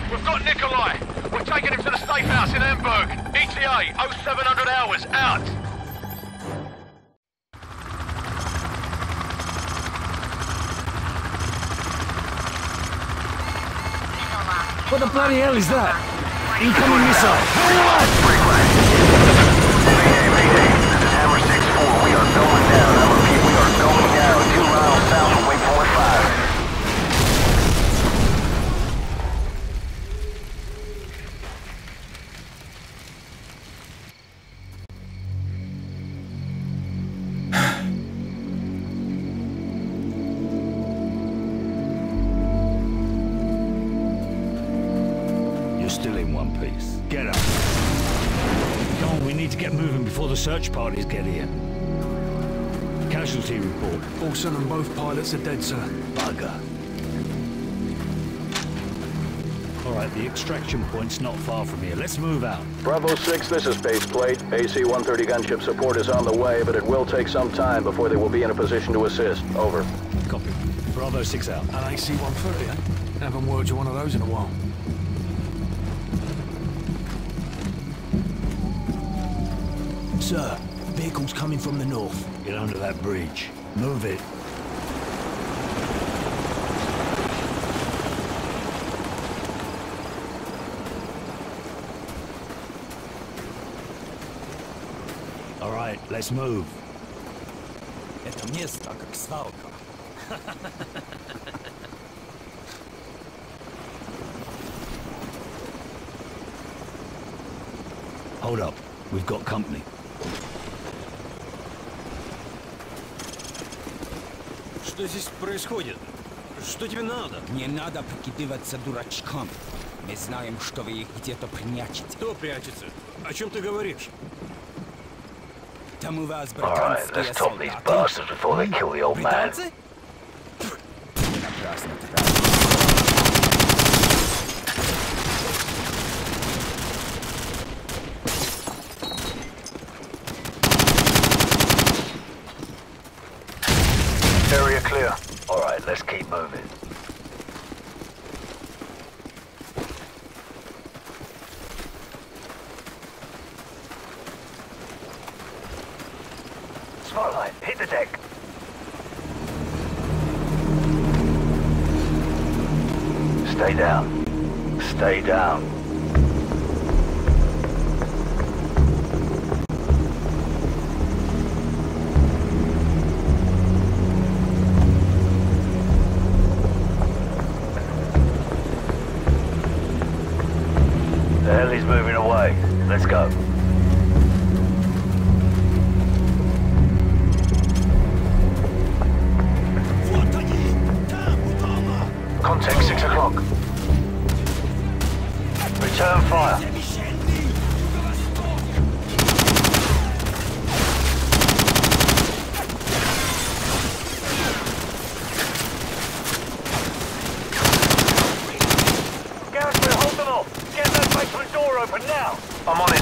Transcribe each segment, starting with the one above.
We've got Nikolai. We're taking him to the safe house in Hamburg. ETA 0700 hours. Out. What the bloody hell is that? Incoming missile! Mayday. This is Hammer 6-4. We are going down. I repeat, we are going down 2 miles south of Waypoint 5. Still in one piece. Get up. Come on, we need to get moving before the search parties get here. Casualty report. Olsen and both pilots are dead, sir. Bugger. All right, the extraction point's not far from here. Let's move out. Bravo 6, this is Faceplate. AC-130 gunship support is on the way, but it will take some time before they will be in a position to assist. Over. Copy. Bravo 6 out. An AC-130, eh? Haven't worked with one of those in a while. Sir, vehicle's coming from the north. Get under that bridge. Move it. All right, let's move. Это место как свалка. Hold up. We've got company. Что здесь происходит? Что тебе надо? Не надо прикидываться дурачком. Мы знаем, что вы их где-то прячете. Кто прячется? О чем ты говоришь? Там у вас Alright, британские let's top these солдаты. bastards before they kill the old man. Британцы? Напрасно тратите. Area clear. Alright, let's keep moving. Spotlight, hit the deck. Stay down. Stay down. The hell is moving away. Let's go. Contact 6 o'clock. Return fire. Garrison, hold them off. Get that basement door open now. I'm on it.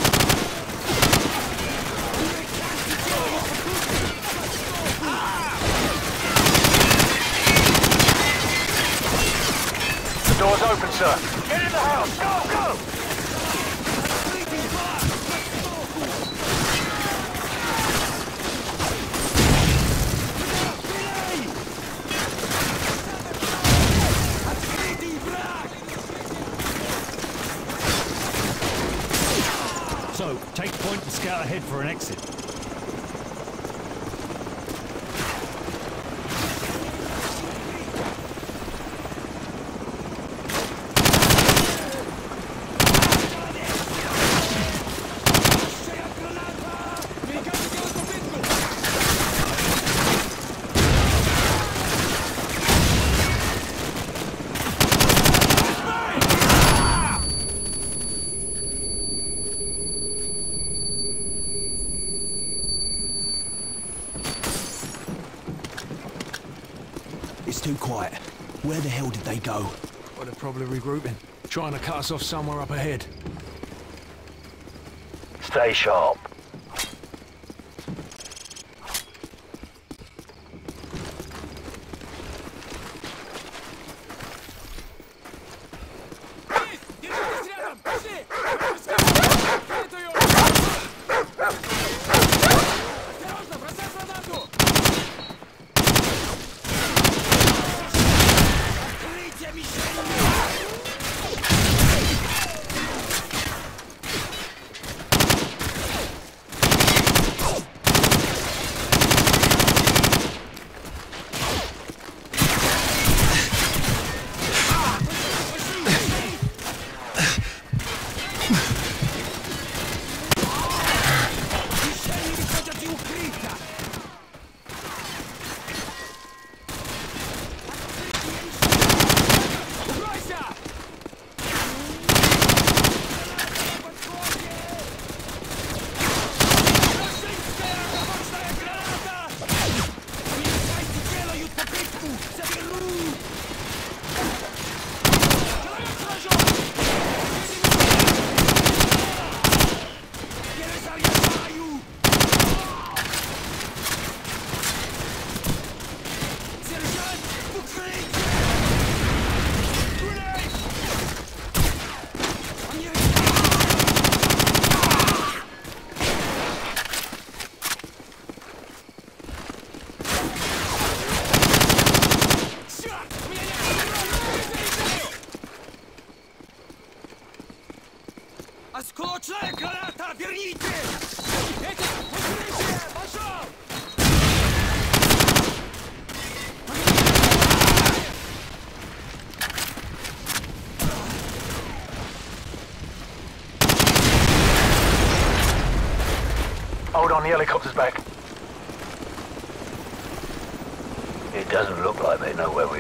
The door's open, sir. Get in the house. Go, go! So, take point and scout ahead for an exit. It's too quiet. Where the hell did they go? Well, they're probably regrouping. Trying to cut us off somewhere up ahead. Stay sharp. Осколочная граната! Верните! Этих! Укрытие! Пошел! Hold on, the helicopter's back. It doesn't look like they know where we...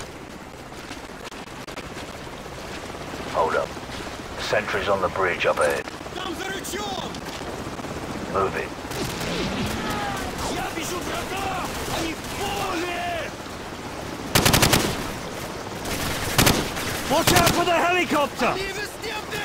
Hold up. Sentries on the bridge up ahead. Там за рычагом! Move it. Я вижу врага! Они в поле! Watch out for the helicopter! Они везде!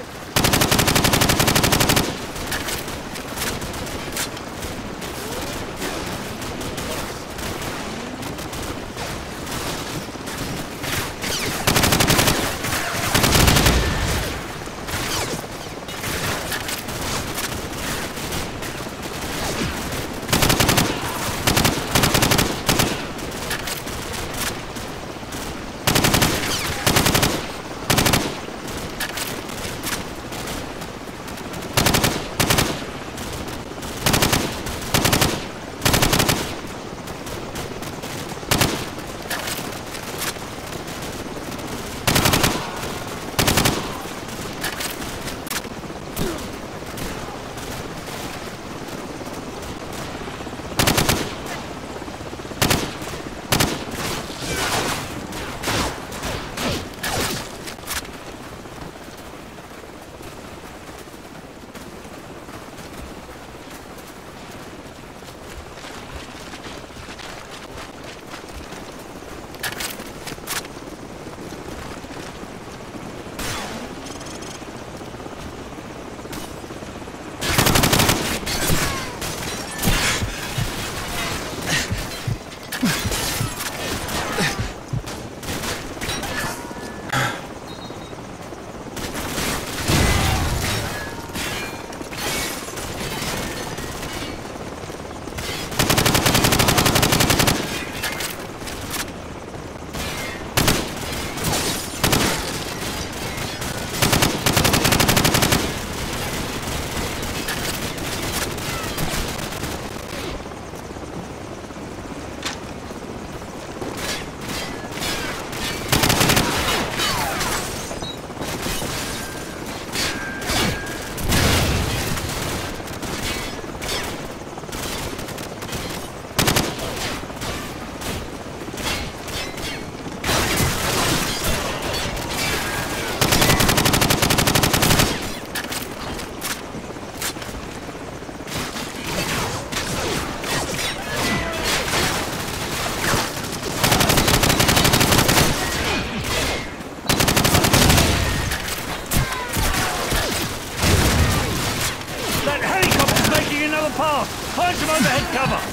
Find some overhead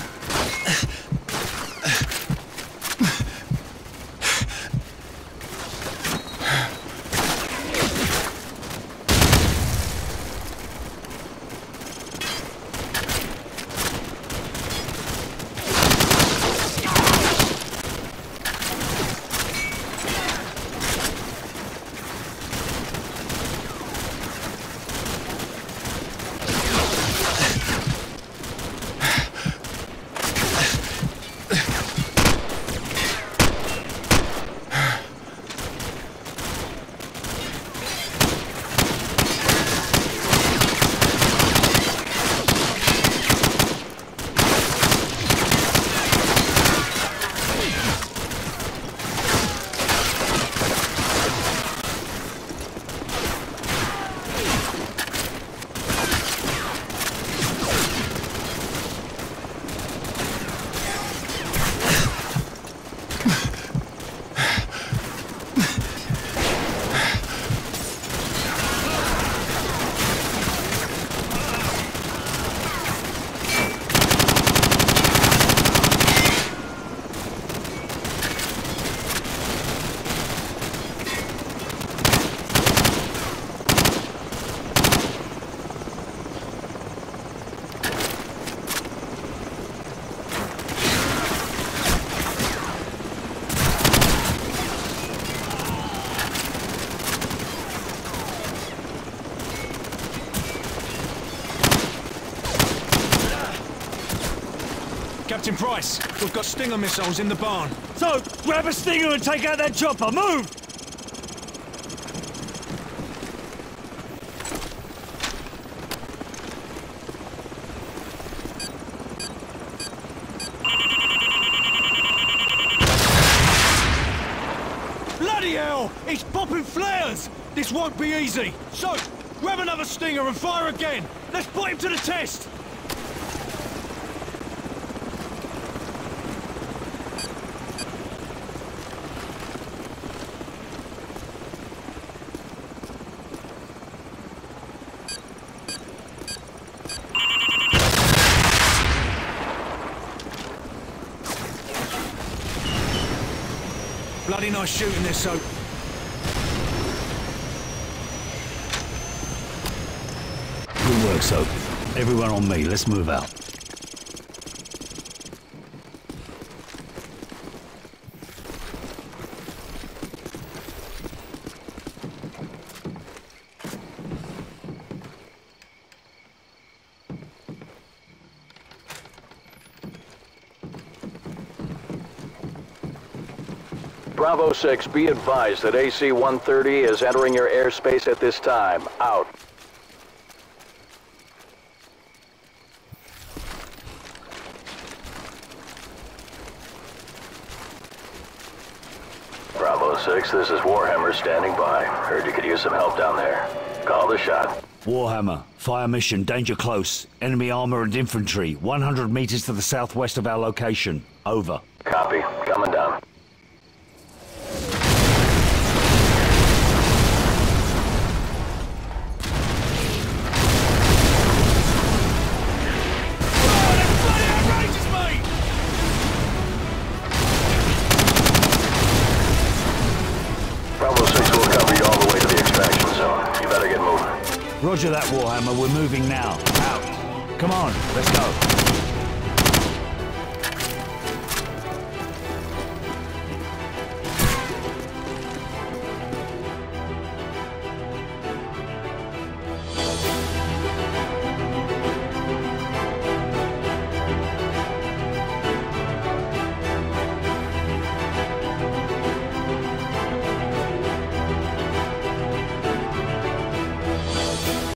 cover! Captain Price, we've got Stinger missiles in the barn. So, grab a Stinger and take out that chopper. Move! Bloody hell! He's popping flares! This won't be easy. So, grab another Stinger and fire again. Let's put him to the test. Bloody nice shooting this, Soap. Good work, Soap. Everyone on me. Let's move out. Bravo 6, be advised that AC-130 is entering your airspace at this time. Out. Bravo 6, this is Warhammer standing by. Heard you could use some help down there. Call the shot. Warhammer, fire mission, danger close. Enemy armor and infantry, 100 meters to the southwest of our location. Over. Copy. Coming down. Bravo 6 will cover you all the way to the extraction zone. You better get moving. Roger that, Warhammer. We're moving now. Out. Come on, let's go.